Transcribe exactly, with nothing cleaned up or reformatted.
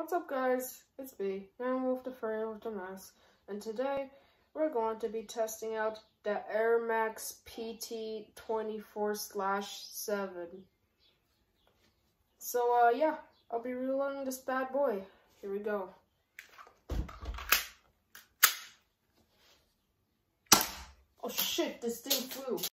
What's up, guys? It's B, and with the furry with the mask, and today we're going to be testing out the Air Max P T twenty-four slash seven. So, uh, yeah, I'll be reloading this bad boy. Here we go. Oh shit, this thing flew.